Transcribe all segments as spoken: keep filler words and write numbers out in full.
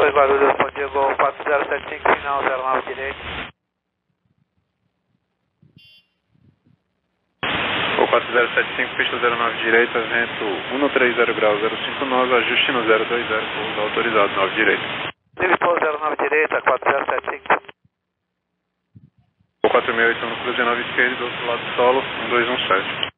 dois Guarulhos, bom dia, Gol quatro zero sete cinco, final zero nove direito. Gol quatro zero sete cinco, pista zero nove direita, vento um três zero graus zero cinco nove, ajuste no zero dois zero, pouso autorizado nove direita. Ele pouso zero nove direita, quatro zero sete cinco. Gol quatro seis oito no cruze nove esquerda, do outro lado solo, um dois um sete.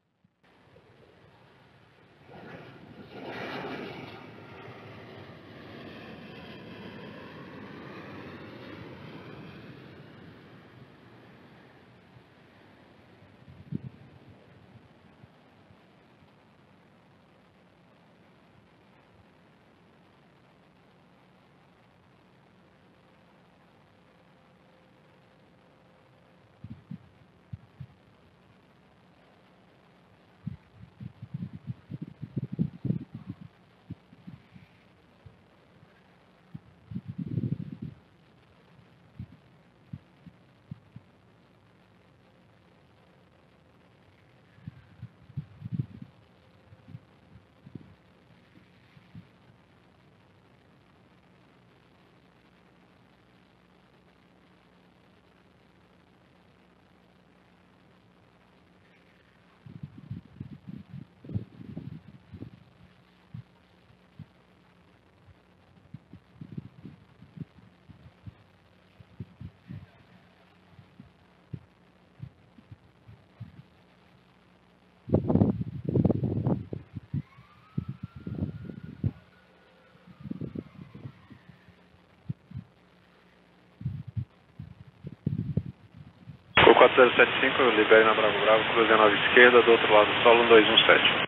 Gol quatro zero sete cinco, libere na Bravo Bravo, cruze nove esquerda, do outro lado solo, um dois um sete.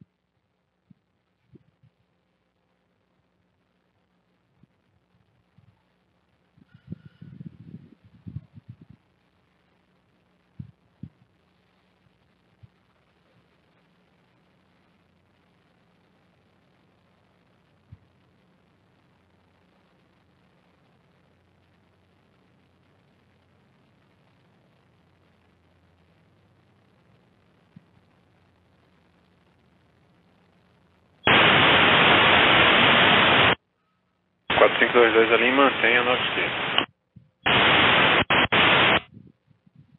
quatro cinco dois dois ali, mantenha nove esquerda.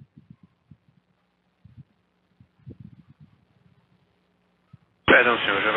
Perdão, senhor, já